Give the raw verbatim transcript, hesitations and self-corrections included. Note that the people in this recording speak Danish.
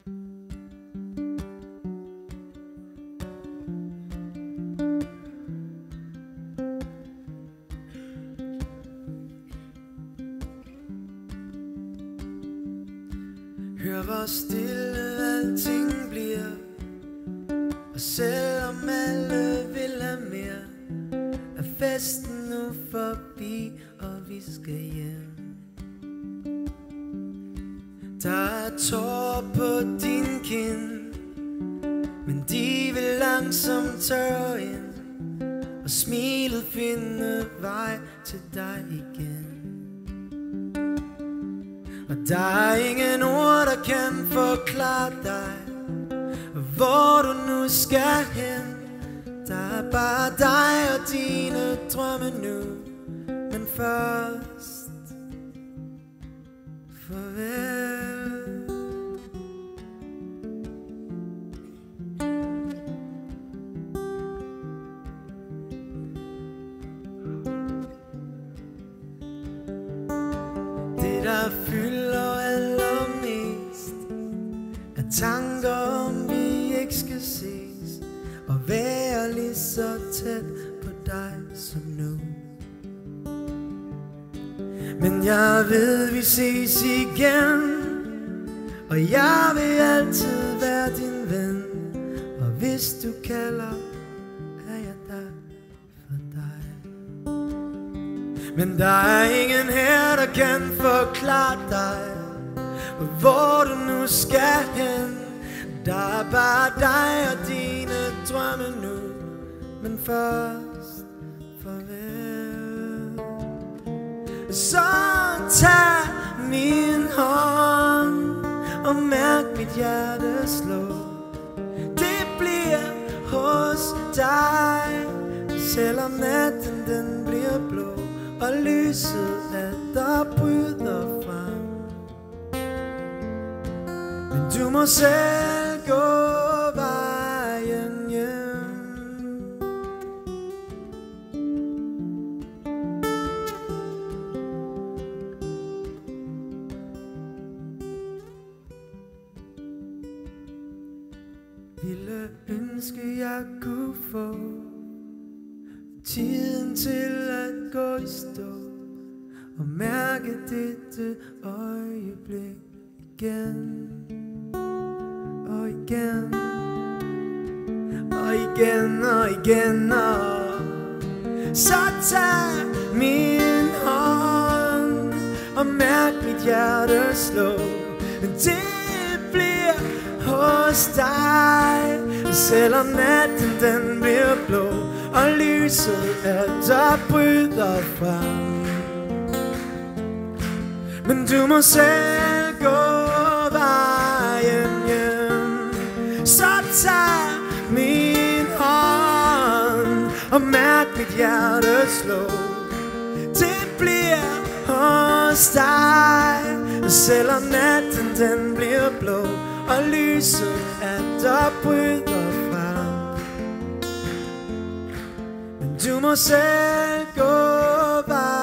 Hør hvor stille alting bliver, og selvom alle vil have mere, er festen nu forbi, og vi skal hjem. Der er tårer på din kind, men de vil langsomt tørre ind, og smilet finde vej til dig igen. Og der er ingen ord, der kan forklare dig, hvor du nu skal hen. Der er bare dig og dine drømme nu, men først farvel. Det der fylder allermest er tanker om vi ikke skal ses, og være lige så tæt på dig som nu. Men jeg ved vi ses igen, og jeg vil altid være din ven, og hvis du kalder, er jeg der for dig. Men der er ingen her, der kan forklare dig, hvor du nu skal hen. Der er bare dig og dine drømme nu, men først farvel. Så tag min hånd og mærk mit hjerte slå. Det bliver hos dig, selvom natten den bliver blå, og lyset er der bryder frem. Men du må selv gå vejen hjem. Ville ønske jeg kunne få tiden til at gå i stå, og mærke dette øjeblik igen. Og igen, og igen, og igen, og så tag min hånd og mærk mit hjerte slå. Det bliver hos dig, selvom natten den bliver blå, og lyset er der bryder frem. Men du må selv gå vejen hjem. Så tag min hånd og mærk mit hjerte slå. Det bliver hos dig, selvom natten den bliver blå, og lyset er der bryder frem. Men du må selv gå vejen.